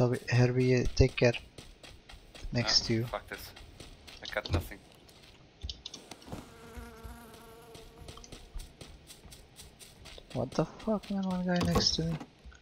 Herbie, take care. Next to you. Fuck this. I got nothing. What the fuck, man? One guy next to me.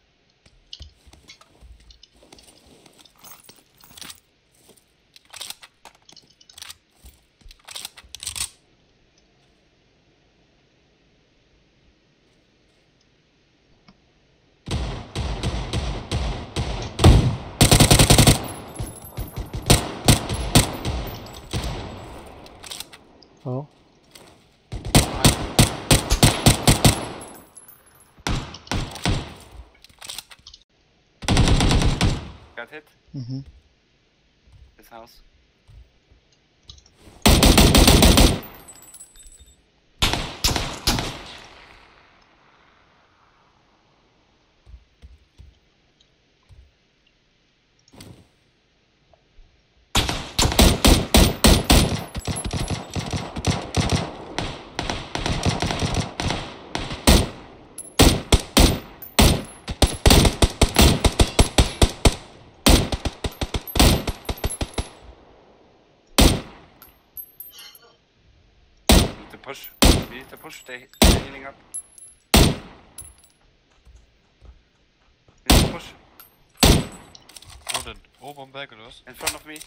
Oh. Got hit. Mm-hmm. This house. Push. We need to push. They're healing up. We need to push. Wo denn? Oben am Berg oder was? In front of me.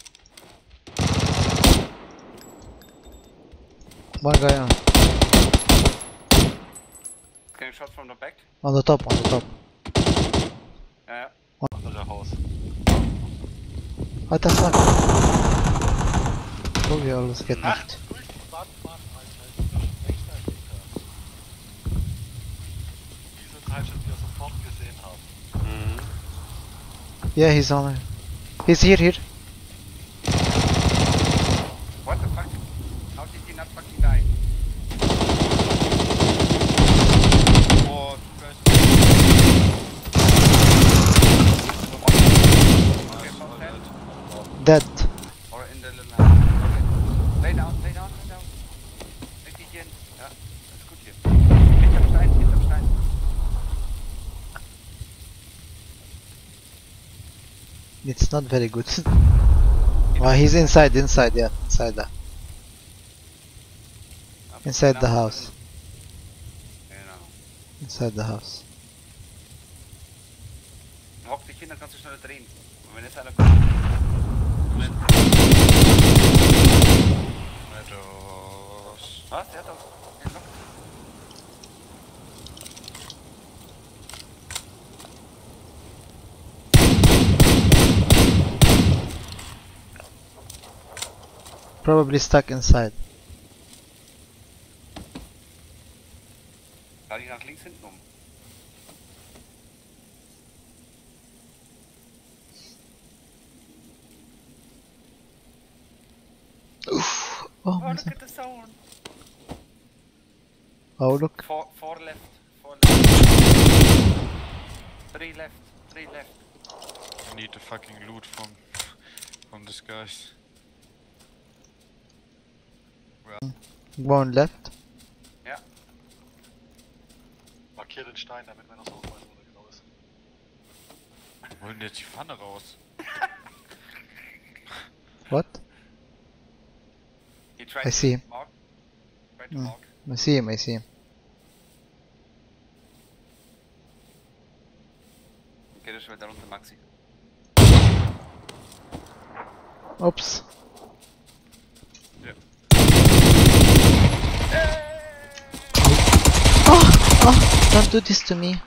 One guy on. Getting shot from the back. On the top, on the top. Yeah. Andere Haus. What the fuck? Oh, we always get knocked. Yeah, he's on there. He's here. What the fuck? How did he not fucking die? Oh, guys. Okay, shot Dead. Or in the little house. Okay. Lay down. Leg dich hier hin. Ja, das ist gut hier. Hinterm Stein. It's not very good. Well, he's inside, yeah, inside that. Inside the house. Genau. Inside the house. Hock dich hin, dann kannst du schneller drehen. Und wenn jetzt einer kommt. Moment. Was? Der hat doch den Lock. Probably stuck inside. Fahr dich nach links hinten um. Oof. Oh, Oh, look at the zone. oh look. Four left. Three left. I need the fucking loot from this guys. One left. Ja. Markier den Stein, damit wir noch so aufweisen, wo der genau ist. Wo holen jetzt die Pfanne raus? What? He tried I see him. to mark. Try to mark. I see him. Okay, das ist weiter runter, Maxi. Oops. Ja. Oh, don't do this to me.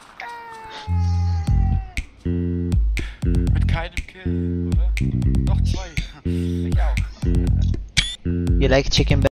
Mit keinem Kill, oder? Noch zwei. Ich auch. You like chicken